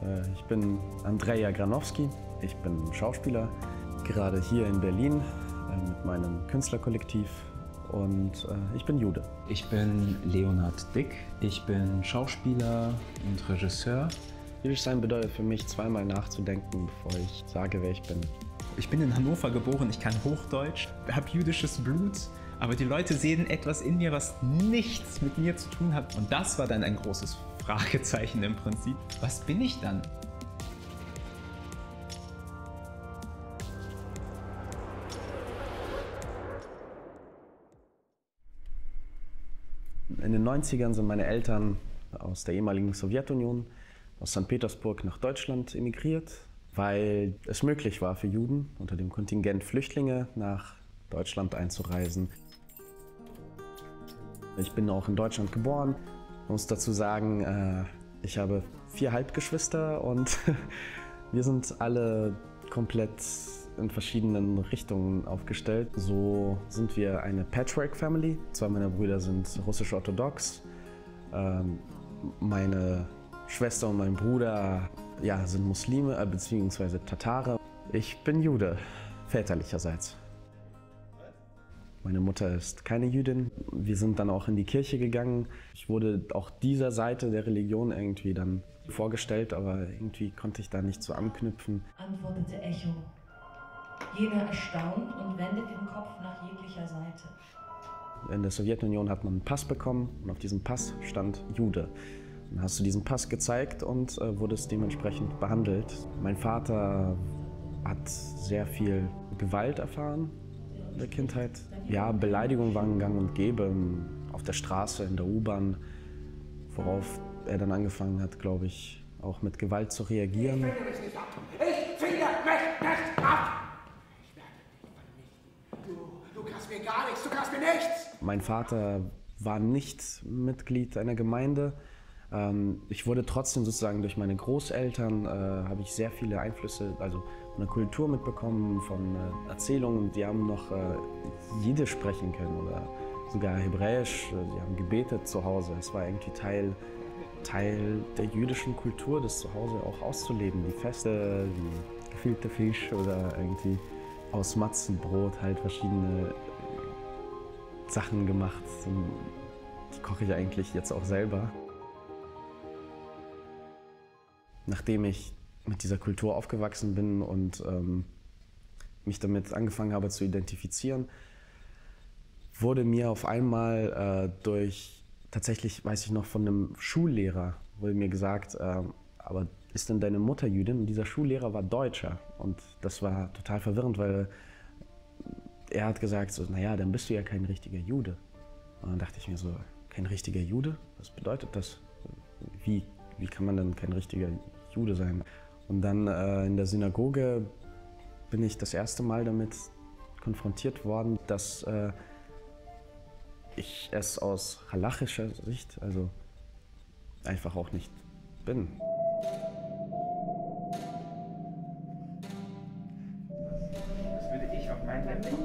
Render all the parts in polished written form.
Ich bin Andreja Granowski, ich bin Schauspieler, gerade hier in Berlin mit meinem Künstlerkollektiv und ich bin Jude. Ich bin Leonhard Dick, ich bin Schauspieler und Regisseur. Jüdisch sein bedeutet für mich, zweimal nachzudenken, bevor ich sage, wer ich bin. Ich bin in Hannover geboren, ich kann Hochdeutsch, habe jüdisches Blut, aber die Leute sehen etwas in mir, was nichts mit mir zu tun hat. Und das war dann ein großes Fragezeichen im Prinzip. Was bin ich dann? In den 90ern sind meine Eltern aus der ehemaligen Sowjetunion, aus St. Petersburg nach Deutschland emigriert, weil es möglich war für Juden unter dem Kontingent Flüchtlinge nach Deutschland einzureisen. Ich bin auch in Deutschland geboren. Ich muss dazu sagen, ich habe 4 Halbgeschwister und wir sind alle komplett in verschiedenen Richtungen aufgestellt. So sind wir eine Patchwork-Family. 2 meiner Brüder sind russisch-orthodox. Meine Schwester und mein Bruder sind Muslime bzw. Tatare. Ich bin Jude, väterlicherseits. Meine Mutter ist keine Jüdin. Wir sind dann auch in die Kirche gegangen. Ich wurde auch dieser Seite der Religion irgendwie dann vorgestellt, aber irgendwie konnte ich da nicht so anknüpfen. Antwortete Echo. Jener erstaunt und wendet den Kopf nach jeglicher Seite. In der Sowjetunion hat man einen Pass bekommen und auf diesem Pass stand Jude. Dann hast du diesen Pass gezeigt und wurdest dementsprechend behandelt. Mein Vater hat sehr viel Gewalt erfahren in der Kindheit. Ja, Beleidigungen waren gang und gäbe auf der Straße, in der U-Bahn, worauf er dann angefangen hat, glaube ich, auch mit Gewalt zu reagieren. Ich finde mich nicht ab! Ich finde mich nicht ab! Ich werde dich vernichten. Du kannst mir gar nichts, du kannst mir nichts! Mein Vater war nicht Mitglied einer Gemeinde. Ich wurde trotzdem sozusagen durch meine Großeltern, habe ich sehr viele Einflüsse, also von der Kultur mitbekommen, von Erzählungen. Die haben noch Jiddisch sprechen können oder sogar Hebräisch. Die haben gebetet zu Hause. Es war irgendwie Teil der jüdischen Kultur, das zu Hause auch auszuleben. Die Feste, wie gefüllter Fisch oder irgendwie aus Matzenbrot halt verschiedene Sachen gemacht. Die koche ich eigentlich jetzt auch selber. Nachdem ich mit dieser Kultur aufgewachsen bin und mich damit angefangen habe zu identifizieren, wurde mir auf einmal tatsächlich weiß ich noch von einem Schullehrer, wurde mir gesagt, aber ist denn deine Mutter Jüdin? Und dieser Schullehrer war Deutscher und das war total verwirrend, weil er hat gesagt, so, naja, dann bist du ja kein richtiger Jude. Und dann dachte ich mir so, kein richtiger Jude? Was bedeutet das? Wie kann man denn kein richtiger Jude sein? Und dann in der Synagoge bin ich das erste Mal damit konfrontiert worden, dass ich es aus halachischer Sicht also einfach auch nicht bin. Das würde ich auf meinen Laptop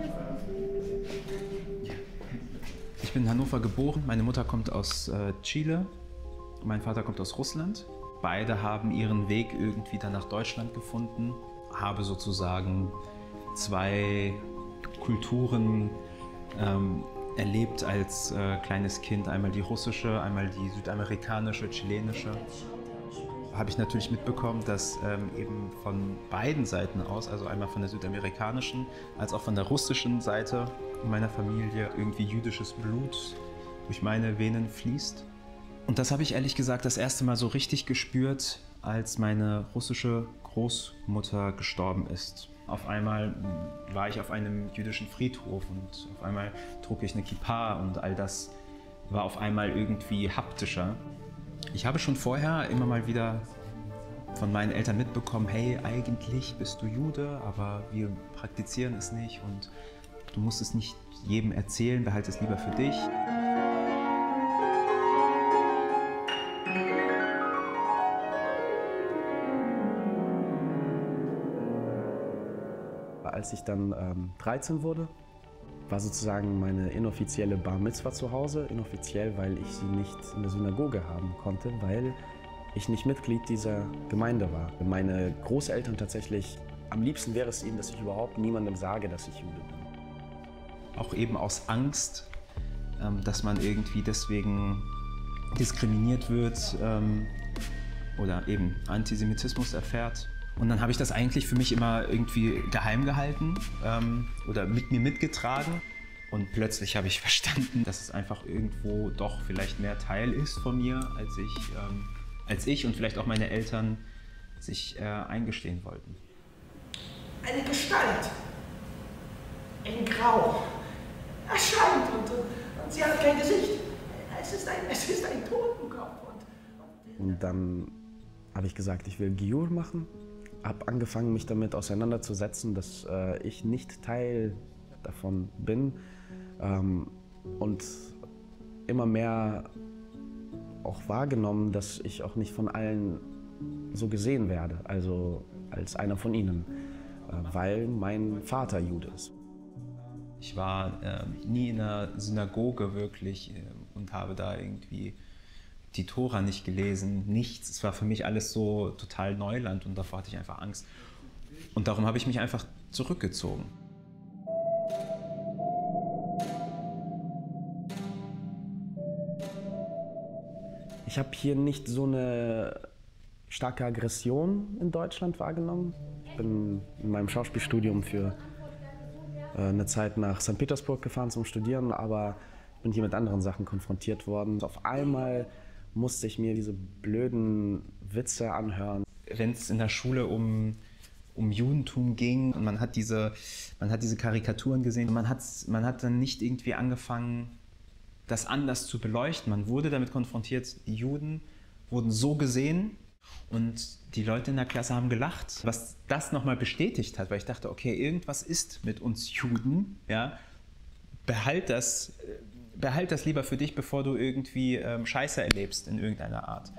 Ich bin in Hannover geboren. Meine Mutter kommt aus Chile, mein Vater kommt aus Russland. Beide haben ihren Weg irgendwie dann nach Deutschland gefunden. Habe sozusagen 2 Kulturen erlebt als kleines Kind. Einmal die russische, einmal die südamerikanische, chilenische. Habe ich natürlich mitbekommen, dass eben von beiden Seiten aus, also einmal von der südamerikanischen als auch von der russischen Seite meiner Familie irgendwie jüdisches Blut durch meine Venen fließt. Und das habe ich ehrlich gesagt das erste Mal so richtig gespürt, als meine russische Großmutter gestorben ist. Auf einmal war ich auf einem jüdischen Friedhof und auf einmal trug ich eine Kippa und all das war auf einmal irgendwie haptischer. Ich habe schon vorher immer mal wieder von meinen Eltern mitbekommen, hey, eigentlich bist du Jude, aber wir praktizieren es nicht und du musst es nicht jedem erzählen, behalte es lieber für dich. Als ich dann 13 wurde, war sozusagen meine inoffizielle Bar Mitzwa zu Hause. Inoffiziell, weil ich sie nicht in der Synagoge haben konnte, weil ich nicht Mitglied dieser Gemeinde war. Meine Großeltern tatsächlich, am liebsten wäre es ihnen, dass ich überhaupt niemandem sage, dass ich Jude bin. Auch eben aus Angst, dass man irgendwie deswegen diskriminiert wird oder eben Antisemitismus erfährt. Und dann habe ich das eigentlich für mich immer irgendwie geheim gehalten oder mit mir mitgetragen. Und plötzlich habe ich verstanden, dass es einfach irgendwo doch vielleicht mehr Teil ist von mir, als ich und vielleicht auch meine Eltern sich eingestehen wollten. Eine Gestalt in Grau erscheint und sie hat kein Gesicht. Es ist ein Totenkopf. Und dann habe ich gesagt, ich will Giur machen. Habe angefangen, mich damit auseinanderzusetzen, dass ich nicht Teil davon bin. Und immer mehr auch wahrgenommen, dass ich auch nicht von allen so gesehen werde, also als einer von ihnen, weil mein Vater Jude ist. Ich war nie in einer Synagoge wirklich und habe da irgendwie die Tora nicht gelesen, nichts. Es war für mich alles so total Neuland und davor hatte ich einfach Angst. Und darum habe ich mich einfach zurückgezogen. Ich habe hier nicht so eine starke Aggression in Deutschland wahrgenommen. Ich bin in meinem Schauspielstudium für eine Zeit nach St. Petersburg gefahren zum Studieren, aber bin hier mit anderen Sachen konfrontiert worden. Auf einmal musste ich mir diese blöden Witze anhören. Wenn es in der Schule um Judentum ging und man hat diese Karikaturen gesehen, man hat dann nicht irgendwie angefangen, das anders zu beleuchten. Man wurde damit konfrontiert, die Juden wurden so gesehen und die Leute in der Klasse haben gelacht. Was das nochmal bestätigt hat, weil ich dachte, okay, irgendwas ist mit uns Juden, ja, behalt das lieber für dich, bevor du irgendwie Scheiße erlebst in irgendeiner Art.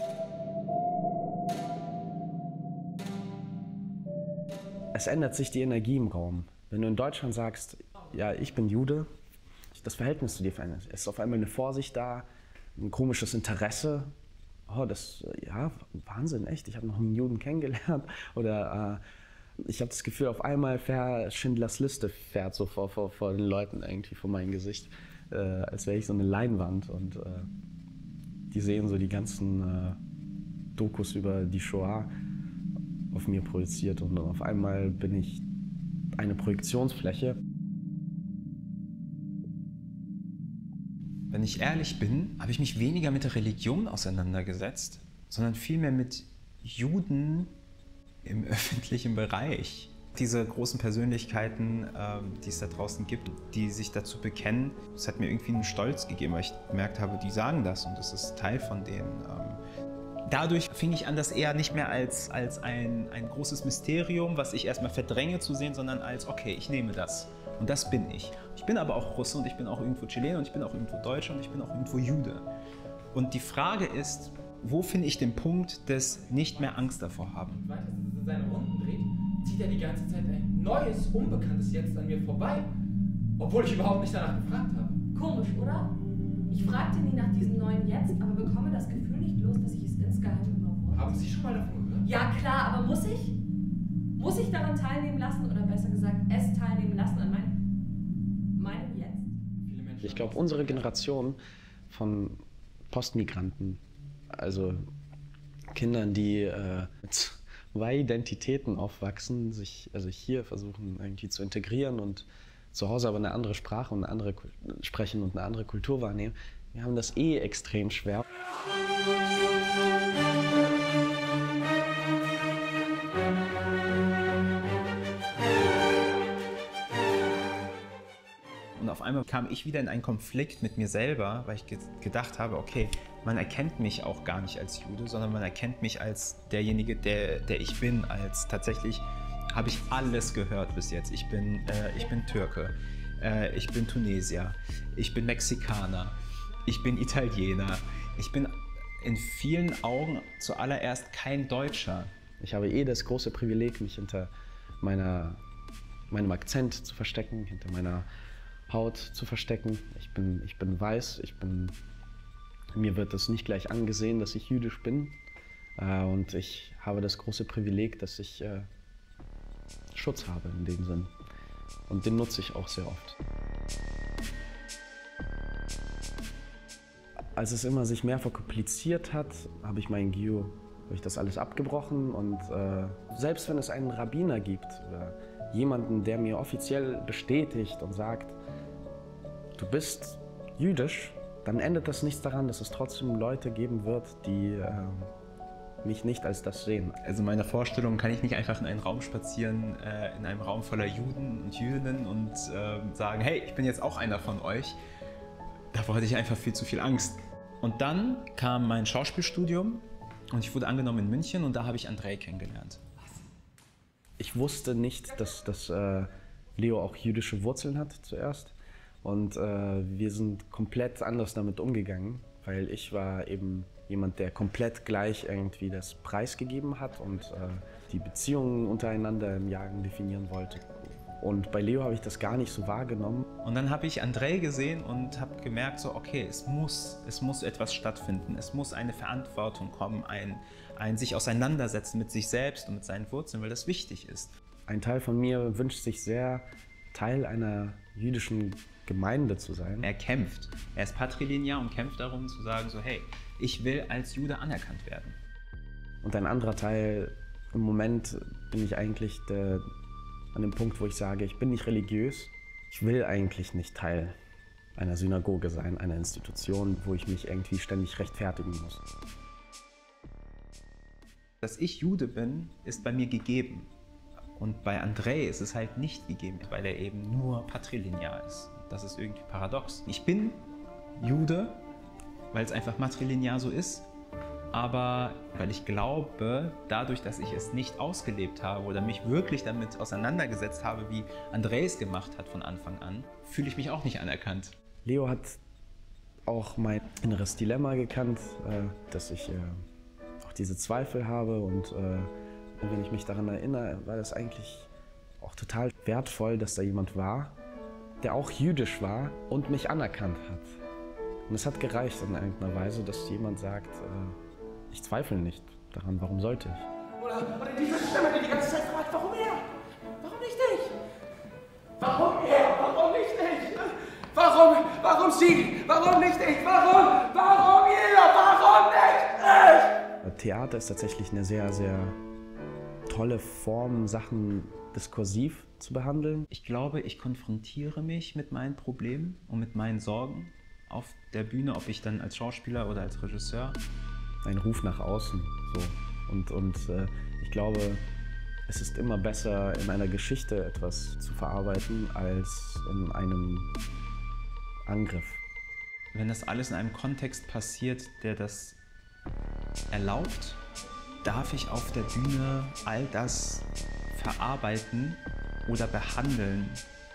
Es ändert sich die Energie im Raum. Wenn du in Deutschland sagst, ja, ich bin Jude, das Verhältnis zu dir verändert. Es ist auf einmal eine Vorsicht da, ein komisches Interesse. Oh, ja, Wahnsinn, echt, ich habe noch einen Juden kennengelernt. Oder ich habe das Gefühl, auf einmal Schindlers Liste fährt so vor den Leuten irgendwie vor meinem Gesicht. Als wäre ich so eine Leinwand und die sehen so die ganzen Dokus über die Shoah auf mir projiziert und auf einmal bin ich eine Projektionsfläche. Wenn ich ehrlich bin, habe ich mich weniger mit der Religion auseinandergesetzt, sondern vielmehr mit Juden im öffentlichen Bereich. Diese großen Persönlichkeiten, die es da draußen gibt, die sich dazu bekennen, das hat mir irgendwie einen Stolz gegeben, weil ich gemerkt habe, die sagen das und das ist Teil von denen. Dadurch fing ich an, das eher nicht mehr als ein großes Mysterium, was ich erstmal verdränge, zu sehen, sondern als, okay, ich nehme das. Und das bin ich. Ich bin aber auch Russe und ich bin auch irgendwo Chilener und ich bin auch irgendwo Deutscher und ich bin auch irgendwo Jude. Und die Frage ist, wo finde ich den Punkt des nicht mehr Angst davor haben? Weiter seine Runden dreht, zieht er die ganze Zeit ein neues, Unbekanntes jetzt an mir vorbei, obwohl ich überhaupt nicht danach gefragt habe. Komisch, oder? Ich fragte nie nach diesem neuen Jetzt, aber bekomme das Gefühl nicht los, dass ich es insgeheim immer wollte. Haben Sie schon mal davon gehört? Ja klar, aber muss ich? Muss ich daran teilnehmen lassen oder besser gesagt, es teilnehmen lassen an meinem Jetzt? Ich glaube, unsere Generation von Postmigranten, also Kindern, die mit zwei Identitäten aufwachsen, sich hier versuchen irgendwie zu integrieren und zu Hause aber eine andere Sprache und eine andere sprechen und eine andere Kultur wahrnehmen, wir haben das extrem schwer. Und auf einmal kam ich wieder in einen Konflikt mit mir selber, weil ich gedacht habe, okay, man erkennt mich auch gar nicht als Jude, sondern man erkennt mich als derjenige, der ich bin, als tatsächlich habe ich alles gehört bis jetzt. Ich bin Türke, ich bin Tunesier, ich bin Mexikaner, ich bin Italiener, ich bin in vielen Augen zuallererst kein Deutscher. Ich habe das große Privileg, mich hinter meinem Akzent zu verstecken, hinter meiner Haut zu verstecken. Ich bin weiß, mir wird das nicht gleich angesehen, dass ich jüdisch bin. Und ich habe das große Privileg, dass ich Schutz habe in dem Sinn. Und den nutze ich auch sehr oft. Als es immer sich mehr verkompliziert hat, habe ich mein Giyuh, habe ich das alles abgebrochen. Und selbst wenn es einen Rabbiner gibt oder jemanden, der mir offiziell bestätigt und sagt, du bist jüdisch, dann ändert das nichts daran, dass es trotzdem Leute geben wird, die mich nicht als das sehen. Also in meiner Vorstellung kann ich nicht einfach in einen Raum spazieren, in einem Raum voller Juden und Jüdinnen und sagen, hey, ich bin jetzt auch einer von euch. Davor hatte ich einfach viel zu viel Angst. Und dann kam mein Schauspielstudium und ich wurde angenommen in München und da habe ich Andrei kennengelernt. Ich wusste nicht, dass Leo auch jüdische Wurzeln hat zuerst. Und wir sind komplett anders damit umgegangen, weil ich war eben jemand, der komplett gleich irgendwie das preisgegeben hat und die Beziehungen untereinander im Jagen definieren wollte. Und bei Leo habe ich das gar nicht so wahrgenommen. Und dann habe ich Andrei gesehen und habe gemerkt, so, okay, es muss etwas stattfinden, es muss eine Verantwortung kommen, ein sich auseinandersetzen mit sich selbst und mit seinen Wurzeln, weil das wichtig ist. Ein Teil von mir wünscht sich sehr, Teil einer jüdischen Gemeinde zu sein. Er kämpft, er ist patrilinear und kämpft darum zu sagen, so, hey, ich will als Jude anerkannt werden. Und ein anderer Teil, im Moment bin ich eigentlich an dem Punkt, wo ich sage, ich bin nicht religiös. Ich will eigentlich nicht Teil einer Synagoge sein, einer Institution, wo ich mich irgendwie ständig rechtfertigen muss. Dass ich Jude bin, ist bei mir gegeben. Und bei Andrei ist es halt nicht gegeben, weil er eben nur patrilinear ist. Das ist irgendwie paradox. Ich bin Jude, weil es einfach matrilinear so ist, aber weil ich glaube, dadurch, dass ich es nicht ausgelebt habe oder mich wirklich damit auseinandergesetzt habe, wie Andrei es gemacht hat von Anfang an, fühle ich mich auch nicht anerkannt. Leo hat auch mein inneres Dilemma gekannt, dass ich auch diese Zweifel habe und wenn ich mich daran erinnere, war das eigentlich auch total wertvoll, dass da jemand war, der auch jüdisch war und mich anerkannt hat. Und es hat gereicht in irgendeiner Weise, dass jemand sagt, ich zweifle nicht daran, warum sollte ich? Oder diese Stimme, die ganze Zeit fragt, warum er? Warum nicht ich? Warum er? Warum nicht ich? Warum sie? Warum nicht ich? Warum ihr? Warum nicht ich? Theater ist tatsächlich eine sehr, sehr tolle Form, Sachen diskursiv zu behandeln. Ich glaube, ich konfrontiere mich mit meinen Problemen und mit meinen Sorgen auf der Bühne, ob ich dann als Schauspieler oder als Regisseur. Ein Ruf nach außen. So. Und ich glaube, es ist immer besser, in einer Geschichte etwas zu verarbeiten, als in einem Angriff. Wenn das alles in einem Kontext passiert, der das erlaubt, darf ich auf der Bühne all das verarbeiten oder behandeln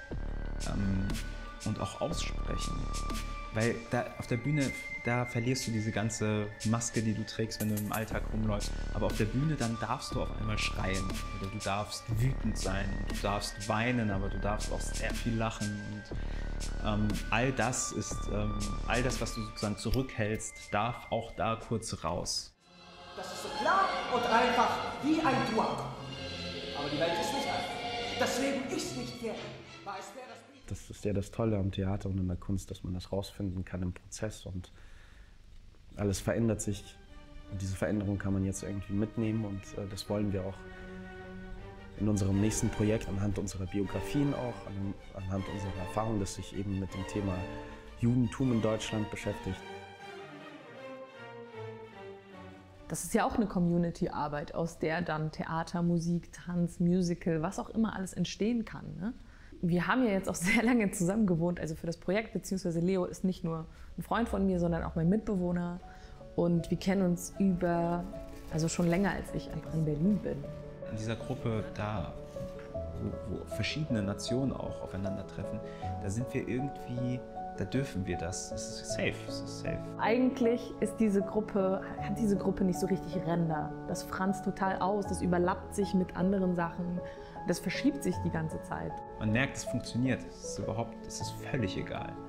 und auch aussprechen. Weil auf der Bühne, da verlierst du diese ganze Maske, die du trägst, wenn du im Alltag rumläufst. Aber auf der Bühne, dann darfst du auf einmal schreien oder du darfst wütend sein, du darfst weinen, aber du darfst auch sehr viel lachen. Und all das ist, all das, was du sozusagen zurückhältst, darf auch da kurz raus. Das ist so klar und einfach wie ein Tuch. Aber die Welt ist nicht einfach. Das Leben ist nicht fair. Das ist ja das Tolle am Theater und in der Kunst, dass man das rausfinden kann im Prozess und alles verändert sich. Und diese Veränderung kann man jetzt irgendwie mitnehmen und das wollen wir auch in unserem nächsten Projekt anhand unserer Biografien auch, anhand unserer Erfahrung, das sich eben mit dem Thema Judentum in Deutschland beschäftigt. Das ist ja auch eine Community-Arbeit, aus der dann Theater, Musik, Tanz, Musical, was auch immer alles entstehen kann. Ne? Wir haben ja jetzt auch sehr lange zusammen gewohnt, also für das Projekt, beziehungsweise Leo ist nicht nur ein Freund von mir, sondern auch mein Mitbewohner. Und wir kennen uns also schon länger, als ich einfach in Berlin bin. In dieser Gruppe, da wo verschiedene Nationen auch aufeinandertreffen, da sind wir irgendwie, da dürfen wir das. Es ist safe, es ist safe. Eigentlich hat diese Gruppe nicht so richtig Ränder. Das franzt total aus, das überlappt sich mit anderen Sachen. Das verschiebt sich die ganze Zeit. Man merkt, es funktioniert. Es ist völlig egal.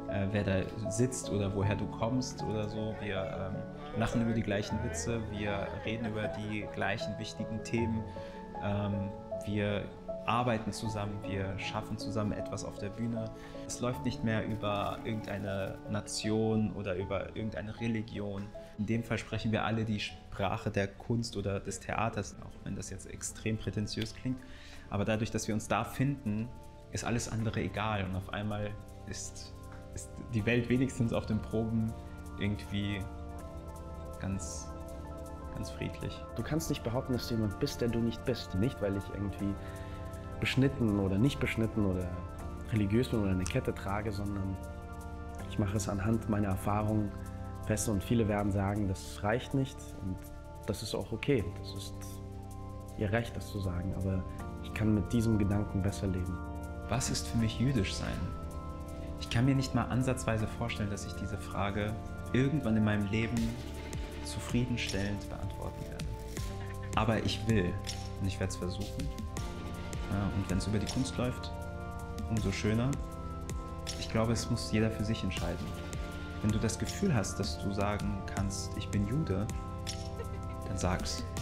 wer da sitzt oder woher du kommst oder so. Wir lachen über die gleichen Witze, wir reden über die gleichen wichtigen Themen. Wir arbeiten zusammen, wir schaffen zusammen etwas auf der Bühne. Es läuft nicht mehr über irgendeine Nation oder über irgendeine Religion. In dem Fall sprechen wir alle die Sprache der Kunst oder des Theaters, auch wenn das jetzt extrem prätentiös klingt. Aber dadurch, dass wir uns da finden, ist alles andere egal. Und auf einmal ist die Welt wenigstens auf den Proben irgendwie ganz friedlich. Du kannst nicht behaupten, dass du jemand bist, der du nicht bist. Nicht, weil ich irgendwie beschnitten oder nicht beschnitten oder religiös bin oder eine Kette trage, sondern ich mache es anhand meiner Erfahrungen fest. Und viele werden sagen, das reicht nicht und das ist auch okay. Das ist ihr Recht, das zu sagen. Aber ich kann mit diesem Gedanken besser leben. Was ist für mich jüdisch sein? Ich kann mir nicht mal ansatzweise vorstellen, dass ich diese Frage irgendwann in meinem Leben zufriedenstellend beantworten werde. Aber ich will und ich werde es versuchen. Und wenn es über die Kunst läuft, umso schöner. Ich glaube, es muss jeder für sich entscheiden. Wenn du das Gefühl hast, dass du sagen kannst, ich bin Jude, dann sag's.